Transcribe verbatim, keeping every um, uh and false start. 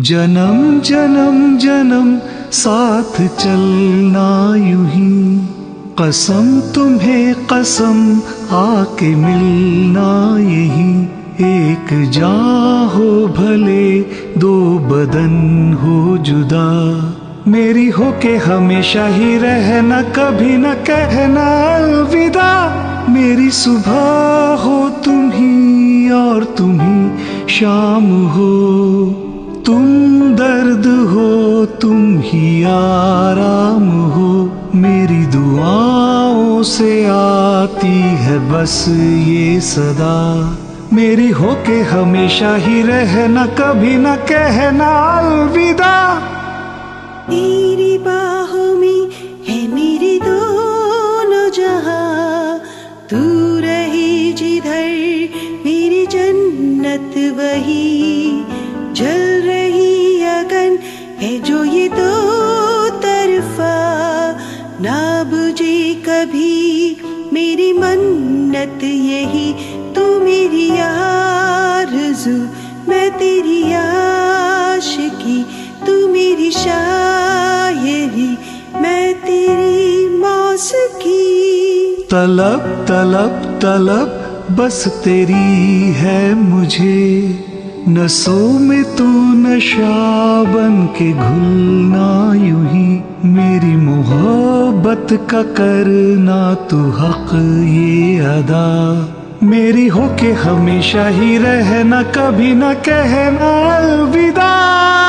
जन्म जन्म जन्म साथ चलना यूं ही, कसम तुम्हें कसम आके मिलना यही। एक जान हो भले दो बदन हो जुदा, मेरी हो के हमेशा ही रहना, कभी न कहना अलविदा। मेरी सुबह हो तुम ही और तुम ही शाम हो, तुम दर्द हो तुम ही आराम हो। मेरी दुआओं से आती है बस ये सदा, मेरी हो के हमेशा ही रहना, कभी न कहना अलविदा। तेरी बाहों में है मेरे दोनों जहां, तू रही जिधर मेरी जन्नत वही। जल रही अगन है जो ये दो तरफा, ना बुझे कभी मेरी मन्नत यही। तू मेरी आरज़ू मैं तेरी आशिकी, तू मेरी शायरी मैं तेरी मौसीकी। तलब तलब तलब बस तेरी है मुझे, नसों में तू नशा बन के घुलना यूं ही। मेरी मोहब्बत का करना तू हक ये अदा, मेरी हो के हमेशा ही रहना, कभी न कहना अलविदा।